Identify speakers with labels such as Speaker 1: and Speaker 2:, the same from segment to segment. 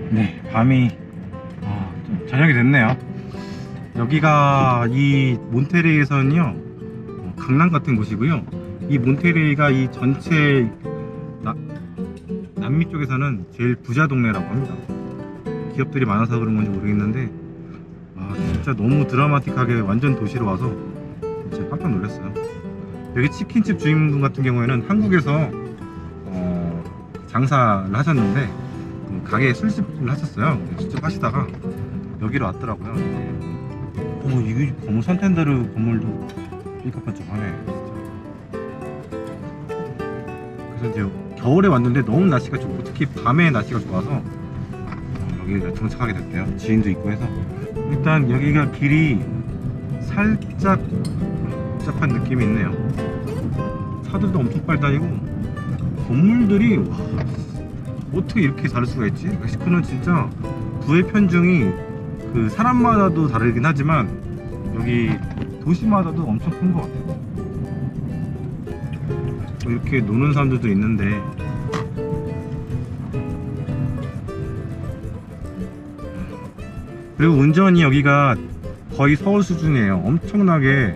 Speaker 1: 네, 밤이 저녁이 됐네요. 여기가 이 몬테레이에서는요 강남 같은 곳이고요. 이 몬테레이가 이 전체 남미 쪽에서는 제일 부자 동네라고 합니다. 기업들이 많아서 그런 건지 모르겠는데 진짜 너무 드라마틱하게 완전 도시로 와서 진짜 깜짝 놀랐어요. 여기 치킨집 주인분 같은 경우에는 한국에서 장사를 하셨는데 가게에 술집을 하셨어요. 술집 하시다가 여기로 왔더라고요. 이게 건물 산텐데르 건물도 삐까뻔쩍하네 진짜. 그래서 이제 겨울에 왔는데 너무 날씨가 좋고 특히 밤에 날씨가 좋아서 여기 정착하게 됐대요. 지인도 있고 해서. 일단 여기가 길이 살짝 복잡한 느낌이 있네요. 차들도 엄청 빨리 다니고 건물들이 와, 어떻게 이렇게 다를 수가 있지? 멕시코는 진짜 부의 편중이 그 사람마다도 다르긴 하지만 여기 도시마다도 엄청 큰 것 같아요. 이렇게 노는 사람들도 있는데 그리고 운전이 여기가 거의 서울 수준이에요. 엄청나게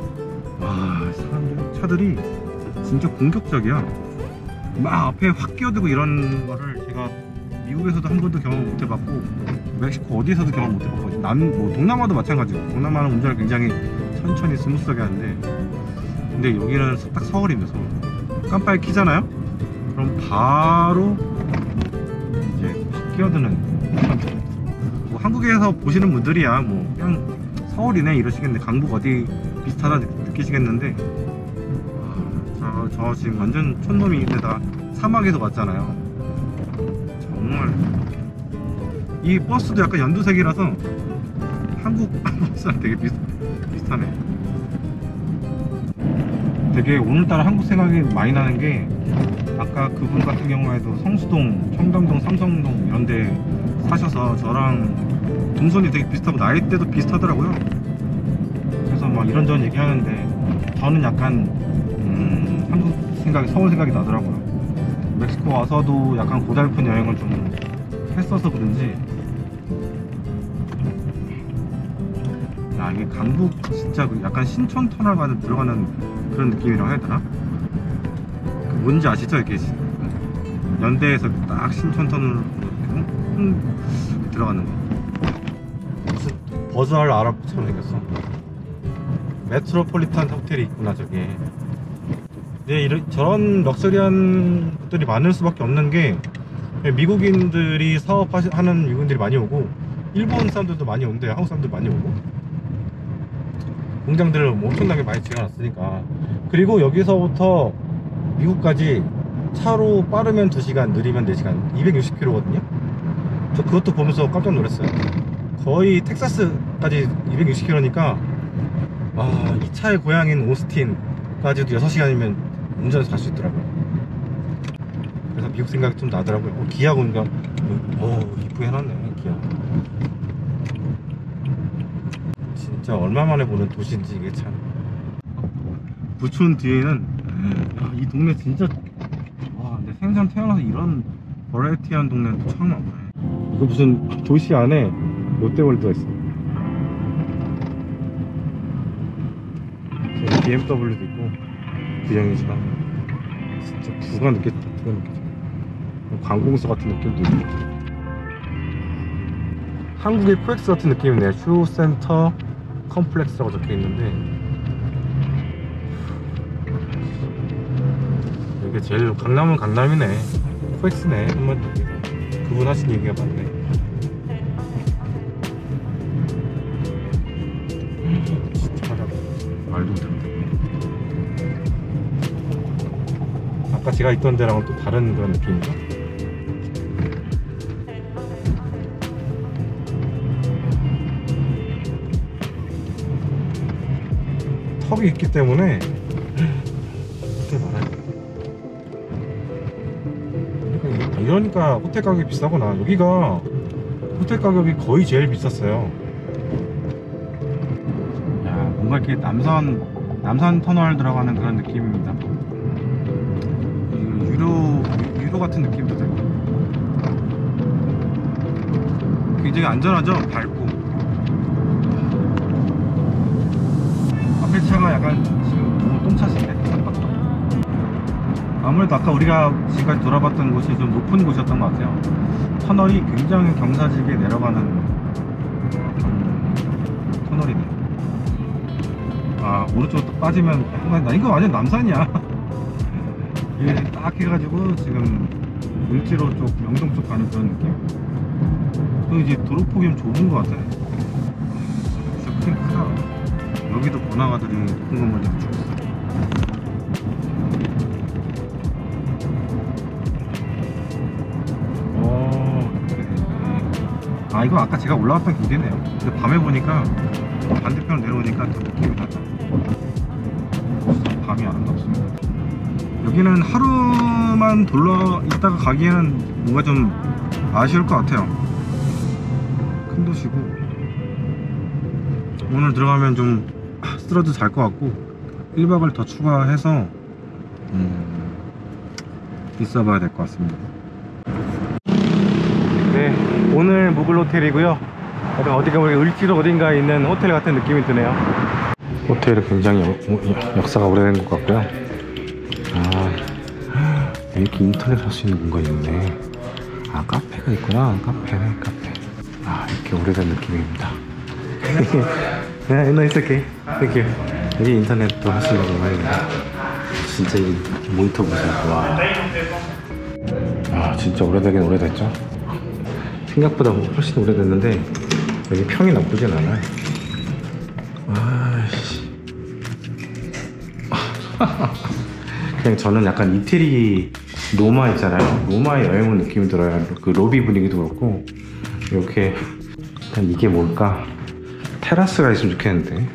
Speaker 1: 차들이 진짜 공격적이야. 막 앞에 확 끼어들고 이런 거를 제가 미국에서도 한 번도 경험 못 해봤고 멕시코 어디에서도 경험 못 해봤고 동남아도 마찬가지고 동남아는 운전을 굉장히 천천히 스무스하게 하는데 근데 여기는 딱 서울입니다. 서울. 깜빡이 켜잖아요? 그럼 바로 이제 확 끼어드는 뭐 한국에서 보시는 분들이야 뭐 그냥 서울이네 이러시겠는데 강북 어디 비슷하다 느끼시겠는데 저 지금 완전 촌놈이데다 사막에서 왔잖아요. 정말 이 버스도 약간 연두색이라서 한국 버스랑 되게 비슷하네. 되게 오늘따라 한국 생각이 많이 나는 게 아까 그분 같은 경우에도 성수동, 청담동, 삼성동 이런 데 사셔서 저랑 동선이 되게 비슷하고 나이대도 비슷하더라고요. 그래서 막 이런저런 얘기하는데 저는 약간 한국 생각이, 서울 생각이 나더라고요. 멕시코 와서도 약간 고달픈 여행을 좀 했어서 그런지 이게 강북 진짜 약간 신촌 터널 가는 들어가는 그런 느낌이라고 해야 되나? 뭔지 아시죠? 이렇게 연대에서 딱 신촌 터널로 들어가는 거. 무슨 버즈알 아랍처럼 생겼어. 메트로폴리탄 호텔이 있구나 저기. 네, 저런 럭셔리한 것들이 많을 수밖에 없는 게 미국인들이 사업하는 미국인들이 많이 오고 일본 사람들도 많이 오는데 한국 사람들 많이 오고 공장들을 엄청나게 많이 지어놨으니까. 그리고 여기서부터 미국까지 차로 빠르면 2시간 느리면 4시간 260km거든요 저 그것도 보면서 깜짝 놀랐어요. 거의 텍사스까지 260km니까 이 차의 고향인 오스틴까지도 6시간이면 운전해서 갈 수 있더라고요. 그래서 미국 생각이 좀 나더라고요. 기아 보니까 이쁘게 해놨네. 기아 진짜 얼마만에 보는 도시인지 이게 참. 부촌 뒤에는 이 동네 진짜 내 생전 태어나서 이런 버라이어티한 동네는 또 처음 와보네. 이거 무슨 도시 안에 롯데월드가 있어. BMW도 있고 구형이지만 진짜 부가 느껴져. 관공서 같은 느낌도 있고 한국의 코엑스 같은 느낌이네. 슈센터 컴플렉스라고 적혀있는데 이게 제일 강남은 강남이네. 코엑스네. 한마디로 그분 하신 얘기가 맞네. 진짜 하다 말도 못한다. 아까 제가 있던 데랑은 또 다른 그런 느낌인가? 턱이 있기 때문에 이렇게 말해요. 이러니까 호텔 가격이 비싸구나. 여기가 호텔 가격이 거의 제일 비쌌어요. 뭔가 이렇게 남산 터널 들어가는 그런 느낌입니다. 유로 같은 느낌도 들고 굉장히 안전하죠? 밝고. 앞에 차가 약간 지금 너무 똥차신데? 아무래도 아까 우리가 지금까지 돌아봤던 곳이 좀 높은 곳이었던 것 같아요. 터널이 굉장히 경사지게 내려가는 터널이네. 아, 오른쪽으로 딱 빠지면 나 이거 완전 남산이야. 이게 딱 해가지고 지금 을지로 쪽, 명동 쪽 가는 그런 느낌? 또 이제 도로폭이 좀 좁은 것 같아. 진짜 크긴 크다. 여기도 번화가들이 높은 건물이 쭉 있어. 아, 이거 아까 제가 올라왔던 길이네요. 근데 밤에 보니까 반대편으로 내려오니까 더 느낌이 달라. 밤이 아름답습니다. 여기는 하루만 돌러 있다가 가기에는 뭔가 좀 아쉬울 것 같아요. 큰 도시고 오늘 들어가면 좀 쓰러져 잘 것 같고 1박을 더 추가해서 있어봐야 될 것 같습니다. 네, 오늘 묵을 호텔이고요. 약간 어디가 우리 을지로 어딘가에 있는 호텔 같은 느낌이 드네요. 호텔이 굉장히 역사가 오래된 것 같고요. 아, 이렇게 인터넷 할 수 있는 공간이 있네. 아, 카페가 있구나. 카페네, 카페. 아, 이렇게 오래된 느낌입니다. 네, no, it's okay. Thank you. 여기 인터넷도 할 수 있는 공간입니다. 진짜 이 모니터 보세요. 와. 아, 진짜 오래되긴 오래됐죠. 생각보다 훨씬 오래됐는데 여기 평이 나쁘진 않아요. 아이씨. 그냥 저는 약간 이태리 로마 있잖아요. 로마의 여행 온 느낌이 들어요. 그 로비 분위기도 그렇고. 이렇게 일단 이게 뭘까? 테라스가 있으면 좋겠는데.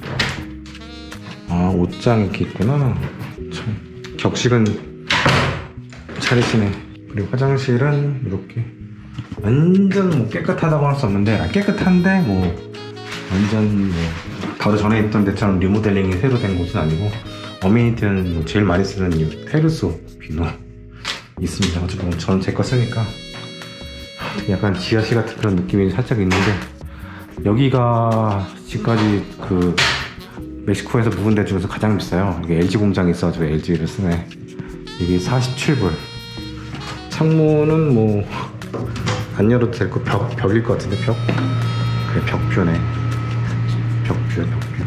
Speaker 1: 아, 옷장 이렇게 있구나. 참 격식은 차리시네. 그리고 화장실은 이렇게 완전 뭐 깨끗하다고 할 수 없는데, 깨끗한데 뭐 완전 뭐 바로 전에 있던 데처럼 리모델링이 새로 된 곳은 아니고, 어메니티는 뭐 제일 많이 쓰는 이 테르소 비누 있습니다. 어차피 저는 제 거 쓰니까 약간 지하실 같은 그런 느낌이 살짝 있는데, 여기가 지금까지 그 멕시코에서 묵은 데 중에서 가장 비싸요. 이게 LG 공장이 있어가지고 LG를 쓰네. 이게 47불. 창문은 뭐 안 열어도 될 거, 벽일 것 같은데. 벽? 그래, 벽뷰네. 벽뷰.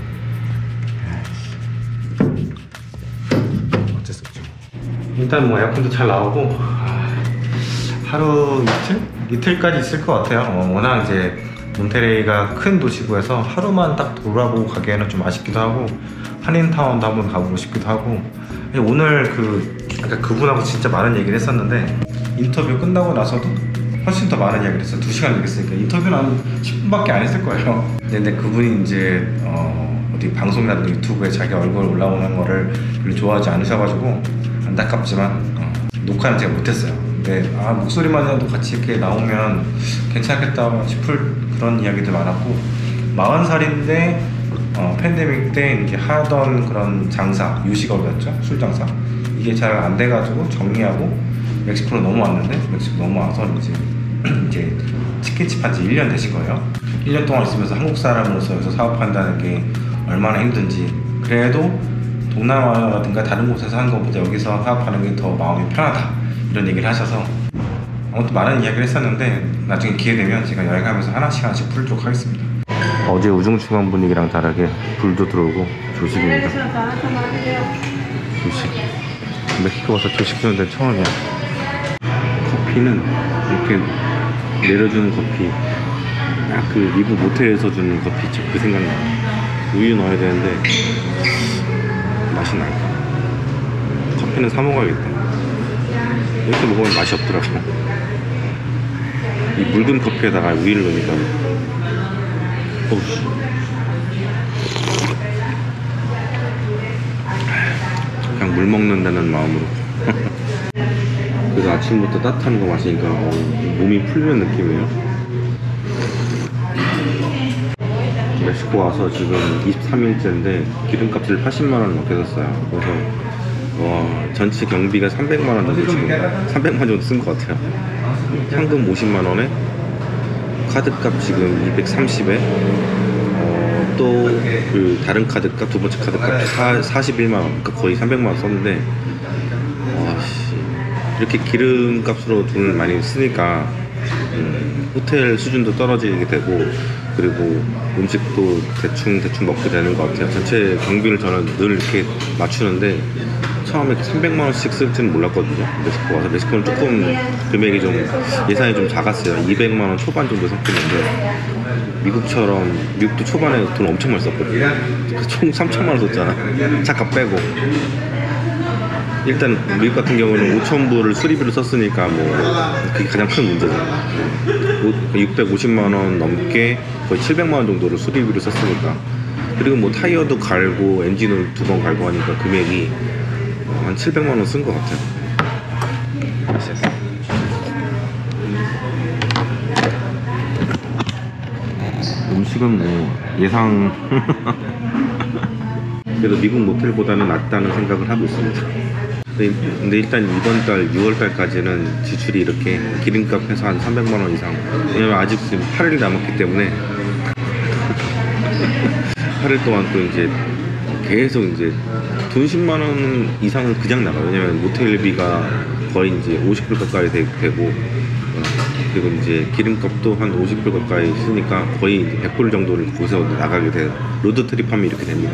Speaker 1: 어쩔 수 없죠. 일단 뭐 에어컨도 잘 나오고, 하루 이틀까지 있을 것 같아요. 워낙 이제 몬테레이가 큰 도시고 해서 하루만 딱 돌아보고 가기에는 좀 아쉽기도 하고, 한인타운도 한번 가보고 싶기도 하고. 오늘 아까 그분하고 진짜 많은 얘기를 했었는데, 인터뷰 끝나고 나서도 훨씬 더 많은 이야기를 했어요. 2시간 얘기했으니까 인터뷰는 한 10분밖에 안 했을 거예요. 근데 그분이 이제 어디 방송이라든지 유튜브에 자기 얼굴 올라오는 거를 별로 좋아하지 않으셔가지고 안타깝지만 녹화는 제가 못했어요. 근데 목소리만이라도 같이 이렇게 나오면 괜찮겠다 싶을 그런 이야기들 많았고, 40살인데 팬데믹 때 이제 하던 그런 장사, 유식업이었죠. 술 장사. 이게 잘 안 돼가지고 정리하고 멕시코로 넘어왔는데, 멕시코 넘어와서 이제 치킨집 한 지 1년 되신 거예요. 1년 동안 있으면서 한국 사람으로서 여기서 사업한다는 게 얼마나 힘든지, 그래도 동남아라든가 다른 곳에서 하는 것보다 여기서 사업하는 게 더 마음이 편하다, 이런 얘기를 하셔서 아무튼 많은 이야기를 했었는데, 나중에 기회 되면 제가 여행하면서 하나씩 풀도록 하겠습니다. 어제 우중충한 분위기랑 다르게 불도 들어오고 조식입니다. 조식. 멕시코 와서 조식 주는 데는 처음이야. 커피는 이렇게 내려주는 커피, 그 미국 모텔에서 주는 커피 있죠. 그 생각나. 우유 넣어야 되는데 맛이 날까? 커피는 사 먹어야겠다. 이렇게 먹으면 맛이 없더라고. 이 묽은 커피에다가 우유를 넣으니까 그냥 물 먹는다는 마음으로. 그래서 아침부터 따뜻한 거 마시니까 몸이 풀리는 느낌이에요. 멕시코 와서 지금 23일째인데 기름값을 80만원 넘게 썼어요. 그래서 전체 경비가 300만원 정도, 지금 300만 정도 쓴 것 같아요. 현금 50만원에
Speaker 2: 카드값 지금 230에 또 그 다른 카드값, 두 번째 카드값 41만원, 그러니까 거의 300만원 썼는데 와씨, 이렇게 기름값으로 돈을 많이 쓰니까 호텔 수준도 떨어지게 되고, 그리고 음식도 대충 먹게 되는 것 같아요. 전체 경비를 저는 늘 이렇게 맞추는데 처음에 300만원씩 쓸 줄은 몰랐거든요. 멕시코 와서. 멕시코는 조금 금액이 좀 예산이 좀 작았어요. 200만원 초반 정도 썼는데, 미국도 초반에 돈 엄청 많이 썼거든요. 총 3천만원 썼잖아, 차값 빼고. 일단 미국 같은 경우는 5,000불을 수리비로 썼으니까 뭐 그게 가장 큰 문제잖아. 650만원 넘게 거의 700만원 정도를 수리비로 썼으니까. 그리고 뭐 타이어도 갈고 엔진을 2번 갈고 하니까 금액이 한 700만원 쓴 것 같아요. 음식은 뭐 예상 그래도 미국 모텔보다는 낫다는 생각을 하고 있습니다. 근데 일단 이번 달 6월 달까지는 지출이 이렇게 기름값 해서 한 300만원 이상, 왜냐면 아직 지금 8일 남았기 때문에 8일 동안 또 이제 계속 이제 돈 10만원 이상은 그냥 나가요. 왜냐면 모텔비가 거의 이제 50불 가까이 되고, 그리고 이제 기름값도 한 50불 가까이 쓰니까 거의 이제 100불 정도를 거기서 나가게 돼요. 로드트립 하면 이렇게 됩니다.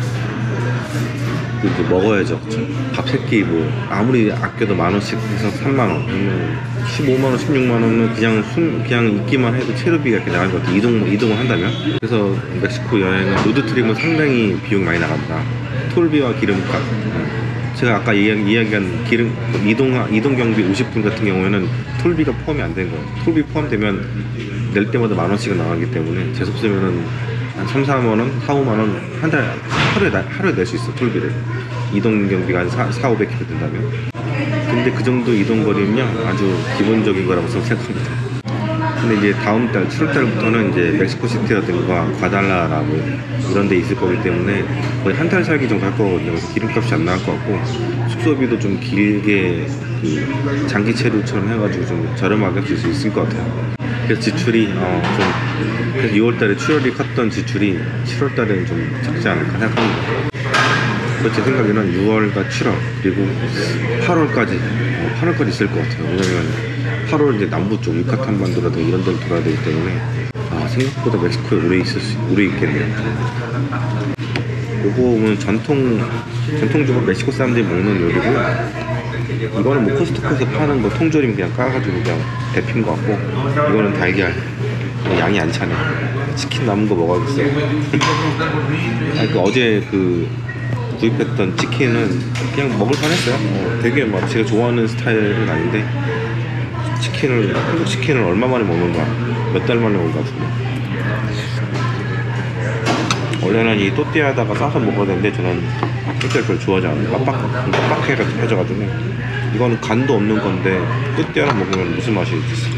Speaker 2: 이제 먹어야죠. 밥 3끼 뭐 아무리 아껴도 만원씩 해서 3만원, 15만원, 16만원은 그냥 있기만 해도 체류비가 이렇게 나가는 것 같아요. 이동을 한다면. 그래서 멕시코 여행은 로드트립은 상당히 비용이 많이 나간다. 톨비와 기름값. 제가 아까 이야기한 이동 경비 50분 같은 경우에는 톨비가 포함이 안 된 거예요. 톨비 포함되면 낼 때마다 만원씩은 나가기 때문에 재수 쓰면은 한 3, 4만원, 4, 5만원 하루에 낼 수 있어, 톨비를. 이동 경비가 한 400-500km 된다면. 근데 그 정도 이동 거리는요 아주 기본적인 거라고 생각합니다. 근데 이제 다음 달 7월 달부터는 이제 멕시코 시티라든가 과달라라 뭐 이런 데 있을 거기 때문에 거의 한 달 살기 정도 할 거거든요. 그래서 기름값이 안 나갈 것 같고, 숙소비도 좀 길게 그 장기 체류처럼 해가지고 좀 저렴하게 할 수 있을 것 같아요. 그래서 지출이 그래서 6월달에 출혈이 컸던 지출이 7월달에는 좀 적지 않을까 생각합니다. 그래서 제 생각에는 6월과 7월 그리고 8월까지 있을 것 같아요. 왜냐면 8월 이제 남부 쪽 유카탄 반도라든가 이런 데를 돌아야 되기 때문에 생각보다 멕시코에 오래 있겠네요. 요거 보면 전통적으로 멕시코 사람들이 먹는 요리고, 이거는 뭐 코스트코에서 파는 거 통조림 그냥 까가지고 그냥 데핀 거 같고, 이거는 달걀. 양이 안 차네. 치킨 남은 거 먹어야겠어요. 어제 구입했던 치킨은 그냥 먹을 뻔했어요. 되게 막 제가 좋아하는 스타일은 아닌데, 한국 치킨을 얼마 만에 먹는 거야? 몇 달 만에 먹은 것 같은데. 원래는 이 또띠아에다가 싸서 먹어야 되는데 저는 또띠아를 별로 좋아하지 않아요. 빡빡해져가지고. 이거는 간도 없는 건데 또띠아랑 먹으면 무슨 맛이 있겠어.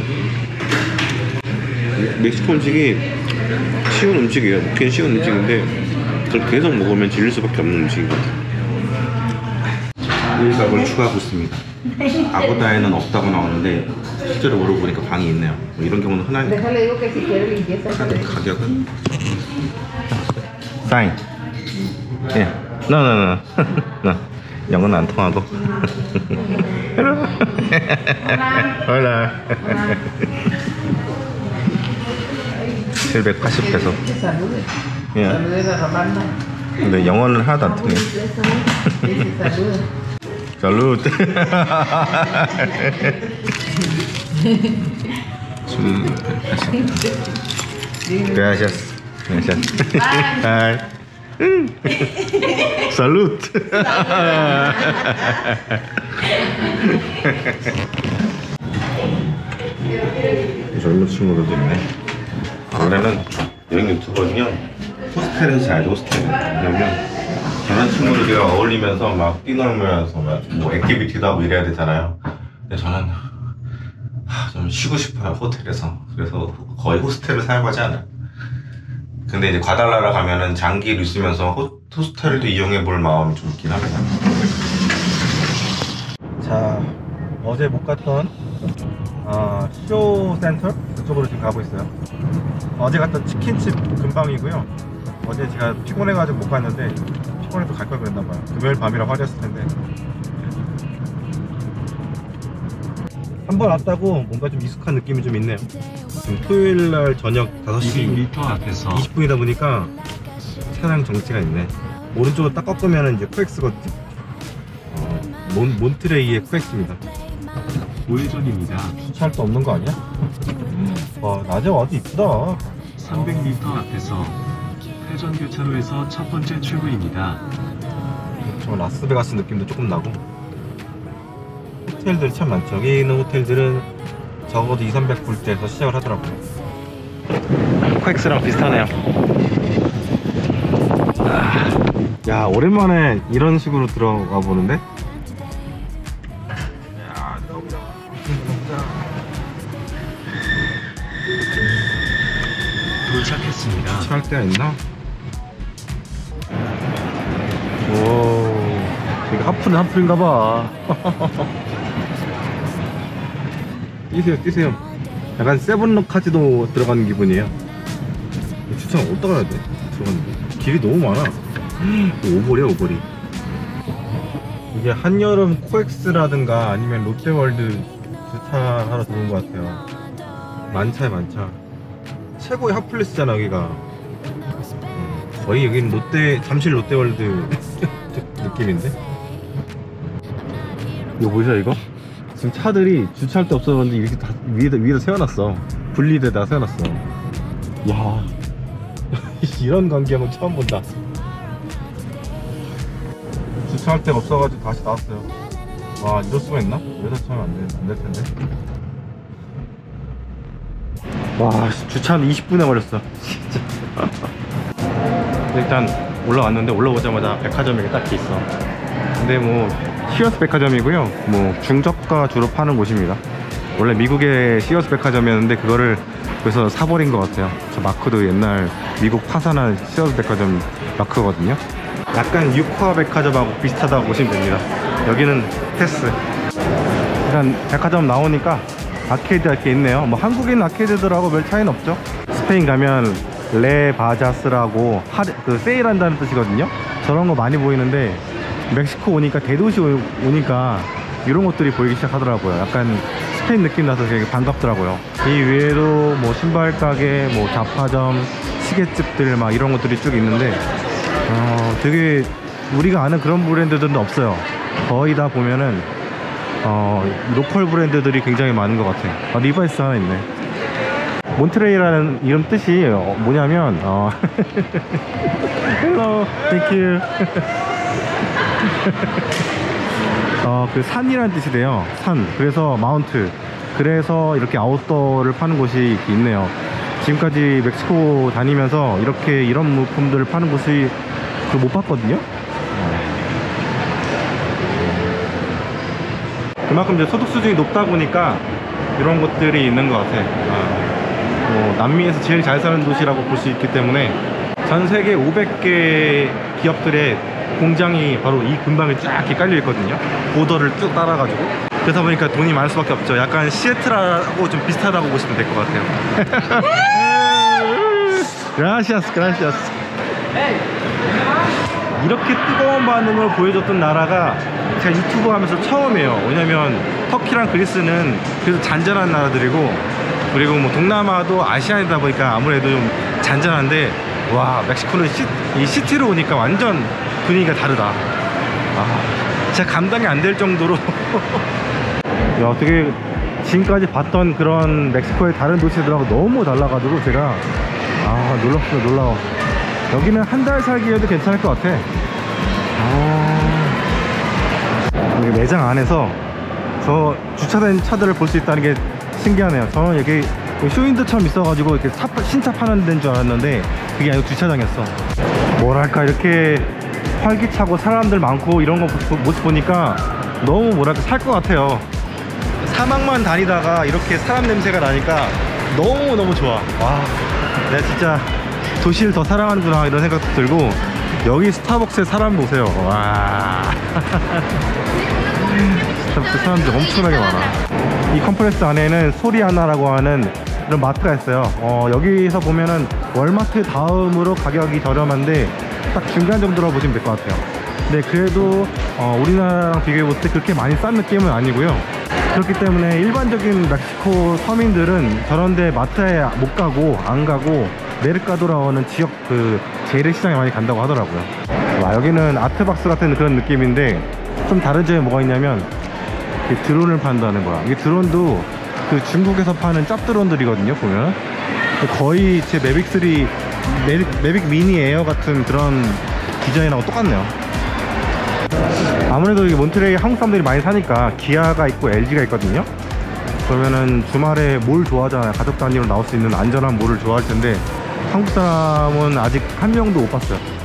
Speaker 2: 멕시코 음식이 쉬운 음식이에요. 먹기는 쉬운 음식인데 그걸 계속 먹으면 질릴 수밖에 없는 음식인 것 같아요. 일값을 추가하고 있습니다. 아고다에는 없다고 나오는데 실제로 물어보니까 방이 있네요. 뭐 이런 경우는 흔하니까. 카드 가격은 사인. 예. No. 영어는 안 통하고. Hola. 780페소. 예. 근데 영어는 하나도 안 통해. Salud. Gracias. Bye. Salud. 젊은 친구들도 있네. 원래는 여행 유튜버면 호스텔에서 자야지. 호스텔은 왜냐면 다른 친구들이랑 어울리면서 막 뛰놀면서 막 뭐 액티비티도 하고 이래야 되잖아요. 근데 저는 좀 쉬고 싶어요, 호텔에서. 그래서 거의 호스텔을 사용하지 않아요. 근데 이제 과달라라 가면은 장기로 있으면서 호스텔도 이용해 볼 마음이 좀 있긴 합니다. 자, 어제 못 갔던 쇼 센터?
Speaker 1: 쪽으로 지금 가고 있어요. 어제 갔던 치킨집 근방이고요. 어제 제가 피곤해가지고 못 갔는데 피곤해도 갈 걸 그랬나봐요. 금요일 밤이라 화려했을 텐데. 한 번 왔다고 뭔가 좀 익숙한 느낌이 좀 있네요. 지금 토요일날 저녁 5시
Speaker 3: 200m 앞에서
Speaker 1: 20분이다 보니까 차량 정체가 있네. 오른쪽으로 딱 꺾으면 이제 코엑스거든요. 몬트레이의 코엑스입니다.
Speaker 3: 우회전입니다.
Speaker 1: 주차할 데 없는 거 아니야? 와, 낮에 와도 이쁘다.
Speaker 3: 300m 앞에서 회전 교차로에서 첫 번째 출구입니다.
Speaker 1: 저 라스베가스 느낌도 조금 나고. 호텔들이 참 많죠. 여기 있는 호텔들은 적어도 200~300불대에서 시작을 하더라고요. 코엑스랑 비슷하네요. 야, 오랜만에 이런 식으로 들어가 보는데? 야, 들어보자.
Speaker 3: 도착했습니다.
Speaker 1: 주차할 데가 있나? 오, 이거 하프는 하프인가봐. 뛰세요. 약간 세븐럭까지도 들어가는 기분이에요. 주차가 어디다 가야 돼? 들어가는데 길이 너무 많아. 오버리야, 오버리. 이게 한여름 코엑스라든가 아니면 롯데월드 주차하러 들어온 것 같아요. 만차에 만차. 최고의 핫플레스잖아 여기가. 거의 여기는 잠실 롯데월드 느낌인데? 이거 보이죠 이거? 지금 차들이 주차할 데 없어졌는데 이렇게 다 위에다 세워놨어. 분리대다 세워놨어. 야, 이런 광경은 처음 본다. 주차할 데가 없어가지고 다시 나왔어요. 와, 이럴 수가 있나? 여기서 차면 안 될 텐데. 와, 주차는 20분에 걸렸어. 진짜. 일단 올라왔는데 올라오자마자 백화점이 딱히 있어. 근데 뭐 시어스 백화점이고요. 뭐 중저가 주로 파는 곳입니다. 원래 미국의 시어스 백화점이었는데 그거를 그래서 사버린 것 같아요. 저 마크도 옛날 미국 파산한 시어스 백화점 마크거든요. 약간 유코아 백화점하고 비슷하다고 보시면 됩니다. 여기는 테스. 일단 백화점 나오니까 아케이드 이렇게 있네요. 뭐 한국에 있는 아케이드들하고 별 차이는 없죠. 스페인 가면 레바자스라고 그 세일한다는 뜻이거든요. 저런 거 많이 보이는데 멕시코 오니까 대도시 오니까 이런 것들이 보이기 시작하더라고요. 약간 스페인 느낌 나서 되게 반갑더라고요. 이 외에도 뭐 신발 가게, 뭐 잡화점, 시계집들 막 이런 것들이 쭉 있는데 되게 우리가 아는 그런 브랜드들은 없어요. 거의 다 보면은 로컬 브랜드들이 굉장히 많은 것 같아. 리바이스 하나 있네. 몬트레이라는 이름 뜻이 뭐냐면 헬로 땡큐 그 산이라는 뜻이래요. 산. 그래서 마운트. 그래서 이렇게 아웃도어를 파는 곳이 이렇게 있네요. 지금까지 멕시코 다니면서 이렇게 이런 물품들을 파는 곳이 못 봤거든요. 그만큼 이제 소득 수준이 높다 보니까 이런 것들이 있는 것 같아. 뭐 남미에서 제일 잘 사는 도시라고 볼 수 있기 때문에 전 세계 500개 기업들의 공장이 바로 이 근방에 쫙 이렇게 깔려 있거든요. 보더를 쭉 따라가지고. 그러다 보니까 돈이 많을 수밖에 없죠. 약간 시애틀하고 좀 비슷하다고 보시면 될 것 같아요. 그라시아스. 이렇게 뜨거운 반응을 보여줬던 나라가 제가 유튜브 하면서 처음이에요. 왜냐면 터키랑 그리스는 그래도 잔잔한 나라들이고, 그리고 뭐 동남아도 아시아이다 보니까 아무래도 좀 잔잔한데, 와, 멕시코는 이 시티로 오니까 완전 분위기가 다르다. 진짜 감당이 안 될 정도로 야, 어떻게 지금까지 봤던 그런 멕시코의 다른 도시들하고 너무 달라가지고 제가 놀라워. 여기는 한 달 살기에도 괜찮을 것 같아. 매장 안에서 저 주차된 차들을 볼 수 있다는 게 신기하네요. 저는 여기 쇼윈도처럼 있어가지고 이렇게 신차 파는 데인 줄 알았는데 그게 아니고 주차장이었어. 뭐랄까, 이렇게 활기차고 사람들 많고 이런 거 모습 보니까 너무 뭐랄까 살 것 같아요. 사막만 다니다가 이렇게 사람 냄새가 나니까 너무 좋아. 와, 내가 진짜 도시를 더 사랑하는구나 이런 생각도 들고, 여기 스타벅스에 사람 보세요. 와. 스타벅스 사람들 엄청나게 많아. 이 컴플렉스 안에는 소리아나라고 하는 이런 마트가 있어요. 여기서 보면은 월마트 다음으로 가격이 저렴한데 딱 중간 정도로 보시면 될 것 같아요. 근데 그래도 우리나라랑 비교해볼 때 그렇게 많이 싼 느낌은 아니고요. 그렇기 때문에 일반적인 멕시코 서민들은 저런데 마트에 못 가고 안 가고 메르카도라고 하는 지역 그 재래시장에 많이 간다고 하더라고요. 와, 여기는 아트박스 같은 그런 느낌인데 좀 다른 점이 뭐가 있냐면 드론을 판다는 거야. 이게 드론도 그 중국에서 파는 짭드론들이거든요. 보면 거의 제 매빅3 매빅 미니 에어 같은 그런 디자인하고 똑같네요. 아무래도 이게 몬트레이 한국 사람들이 많이 사니까 기아가 있고 LG가 있거든요. 그러면은 주말에 몰 좋아하잖아요. 가족 단위로 나올 수 있는 안전한 몰을 좋아할 텐데 한국 사람은 아직 한 명도 못 봤어요.